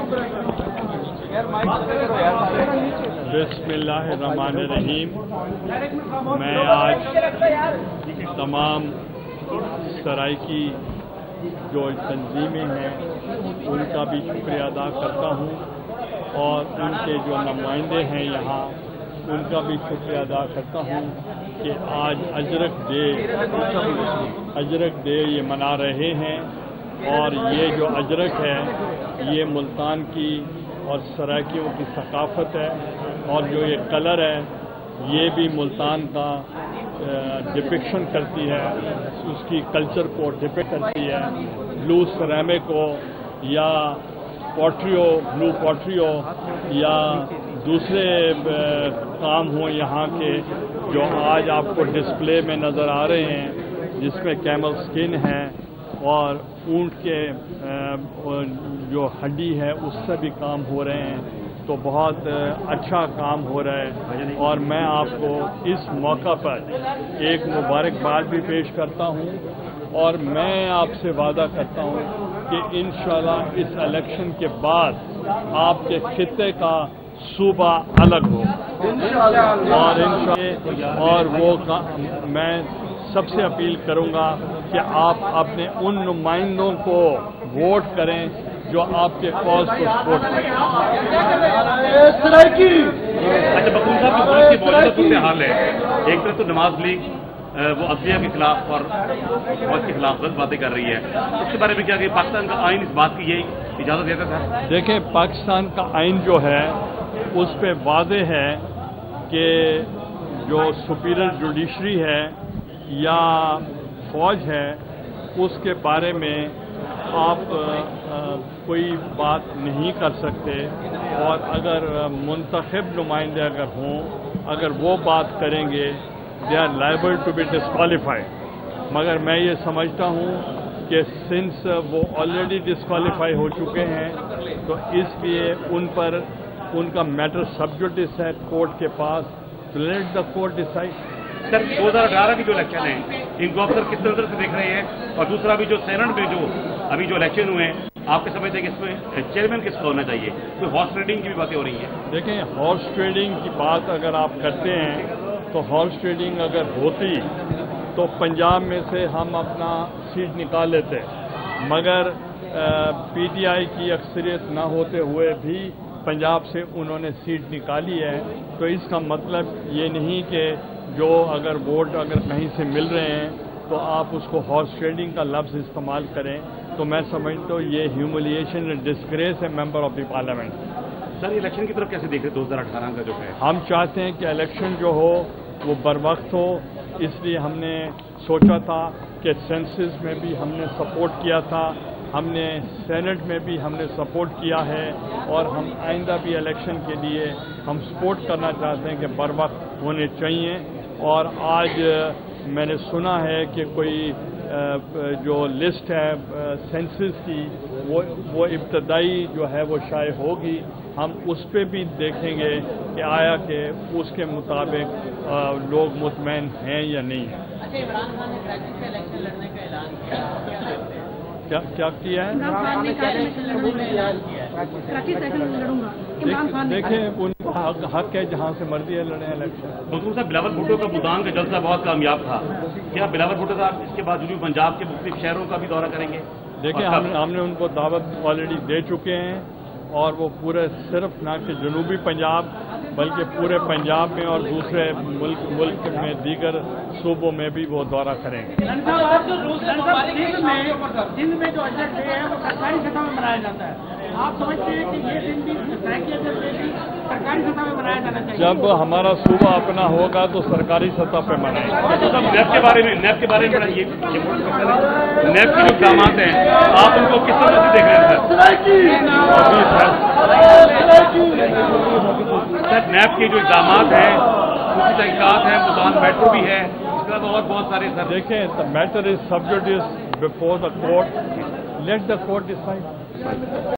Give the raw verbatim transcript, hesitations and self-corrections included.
बिस्मिल्लाहिर्रहमानिर्रहीम। मैं आज तमाम सराइकी जो तंजीमें हैं उनका भी शुक्रिया अदा करता हूँ और उनके जो नुमाइंदे हैं यहाँ उनका भी शुक्रिया अदा करता हूँ कि आज अजरक डे अजरक डे ये मना रहे हैं। और ये जो अजरक है ये मुल्तान की और सराइकियों की सकाफत है और जो ये कलर है ये भी मुल्तान का डिपिक्शन करती है, उसकी कल्चर को डिपिक्ट करती है। ब्लू सरेमिक हो या पॉटरी हो, ब्लू पॉटरी हो या दूसरे काम हो यहाँ के जो आज आपको डिस्प्ले में नज़र आ रहे हैं, जिसमें कैमल स्किन है और ऊंट के जो हड्डी है उससे भी काम हो रहे हैं, तो बहुत अच्छा काम हो रहा है। और मैं आपको इस मौका पर एक मुबारकबाद भी पेश करता हूं और मैं आपसे वादा करता हूं कि इंशाल्लाह इस इलेक्शन के बाद आपके खित्ते का सूबा अलग हो और इंशाल्लाह और वो का, मैं सबसे अपील करूंगा कि आप अपने उन नुमाइंदों को वोट करें जो आपके कॉज को सपोर्ट करें। अच्छा बकूम साहब, जो मुल्क की मौजूदा सूरत हाल है, एक तरफ तो नवाज लीग वो अदलिया के खिलाफ और फौज के खिलाफ गलत बातें कर रही है, उसके बारे में क्या कि पाकिस्तान का आइन इस बात की यही इजाज़त देता था? देखें, पाकिस्तान का आइन जो है उस पर वाज़ेह है कि जो सुपीरियर जुडिशरी है या फौज है उसके बारे में आप आ, आ, कोई बात नहीं कर सकते। और अगर मुंतखब नुमाइंदे अगर हों, अगर वो बात करेंगे, they are liable to be disqualified. मगर मैं ये समझता हूँ कि सिंस वो ऑलरेडी डिस्क्वालीफाई हो चुके हैं तो इसलिए उन पर उनका मैटर सब जुडिस है कोर्ट के पास, तो let the court decide. Sir, दो हज़ार अठारह की जो इलेक्शन है इनको आप सर किस नजर से देख रहे हैं? और दूसरा भी जो सेनेट में जो अभी जो इलेक्शन हुए हैं, आपके समझते हैं कि इसमें चेयरमैन किसका होना चाहिए? कोई हॉर्स ट्रेडिंग की भी बातें हो रही हैं। देखें, हॉर्स ट्रेडिंग की बात अगर आप करते हैं तो हॉर्स ट्रेडिंग अगर होती तो पंजाब में से हम अपना सीट निकाल लेते, मगर पीटीआई की अक्सरियत न होते हुए भी पंजाब से उन्होंने सीट निकाली है। तो इसका मतलब ये नहीं कि जो अगर वोट अगर कहीं से मिल रहे हैं तो आप उसको हॉर्स ट्रेडिंग का लफ्ज़ इस्तेमाल करें, तो मैं समझता हूँ ये ह्यूमिलिएशन एंड डिस्ग्रेस है member of the parliament. Sir, election की तरफ कैसे देख रहे दो हज़ार अठारह का जो है? हम चाहते हैं कि इलेक्शन जो हो वो बर वक्त हो, इसलिए हमने सोचा था कि सेंसस में भी हमने सपोर्ट किया था, हमने सेनेट में भी हमने सपोर्ट किया है और हम आइंदा भी इलेक्शन के लिए हम सपोर्ट करना चाहते हैं कि बर वक्त होने चाहिए। और आज मैंने सुना है कि कोई जो लिस्ट है सेंसस की वो वो इब्तदाई जो है वो शायद होगी, हम उस पर भी देखेंगे कि आया कि उसके मुताबिक लोग मुतमईन हैं या नहीं हैं। अच्छा, इमरान खान ने कराची से इलेक्शन लड़ने का ऐलान किया, क्या क्या किया है? देखें, उनका हक, हक है जहाँ से मर्जी है लड़े इलेक्शन। बकूम साहब, बिलावल भुट्टो का मुल्तान का जलसा बहुत कामयाब था, क्या बिलावल भुट्टो साहब इसके बावजूद पंजाब के मुख्तलिफ शहरों का भी दौरा करेंगे? देखिए, हम, हमने उनको दावत ऑलरेडी दे चुके हैं और वो पूरे सिर्फ ना कि जनूबी पंजाब बल्कि पूरे पंजाब में और दूसरे मुल्क मुल्क में दीगर सूबों में भी वो दौरा करेंगे। दिन में जो अजरक डे है वो सरकारी सतह में मनाया जाता है, आप समझते हैं कि ये दिन भी सरकारी सतह में मनाया जाना चाहिए? जब हमारा सूबा अपना होगा तो सरकारी सतह पे मनाएंगे। नेप के बारे में नेप के बारे में ये नेप के जो इक़दाम हैं आप उनको किस तरह से देख रहे हैं? सर, नेप के जो इक़दाम हैं, उसकी तहकीकात है, मुल्तान मेट्रो भी है, इसके अलावा और बहुत सारे। सर देखें, the matter is sub judice before the court, let the court decide.